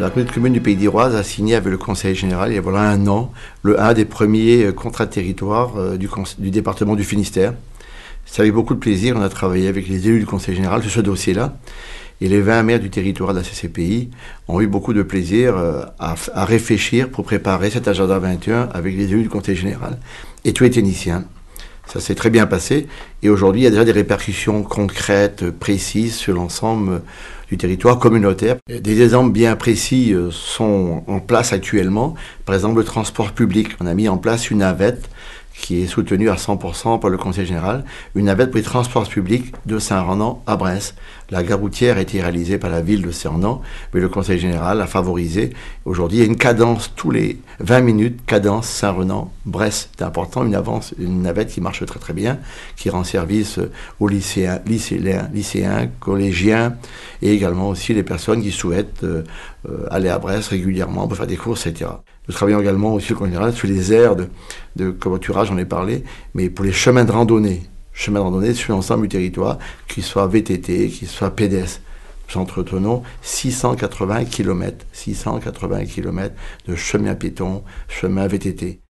La communauté de communes du Pays d'Iroise a signé avec le Conseil général, il y a voilà un an, un des premiers contrats de territoire du département du Finistère. C'est avec beaucoup de plaisir, on a travaillé avec les élus du Conseil général sur ce dossier-là. Et les 20 maires du territoire de la CCPI ont eu beaucoup de plaisir à réfléchir pour préparer cet agenda 21 avec les élus du Conseil général et tous les techniciens. Ça s'est très bien passé et aujourd'hui il y a déjà des répercussions concrètes, précises sur l'ensemble du territoire communautaire. Des exemples bien précis sont en place actuellement. Par exemple le transport public. On a mis en place une navette qui est soutenue à 100% par le Conseil général, une navette pour les transports publics de Saint-Renan à Brest. La gare routière a été réalisée par la ville de Saint-Renan, mais le Conseil général a favorisé. Aujourd'hui, il y a une cadence tous les 20 minutes, cadence Saint-Renan-Brest. C'est important, une navette qui marche très très bien, qui rend service aux lycéens, collégiens, et également aussi les personnes qui souhaitent aller à Brest régulièrement pour faire des courses, etc. Nous travaillons également aussi au Conseil général sur les aires de covoiturage, j'en ai parlé, mais pour les chemins de randonnée sur l'ensemble du territoire, qu'ils soient VTT, qu'ils soient pédestres. Nous entretenons 680 km de chemins piétons, chemins VTT.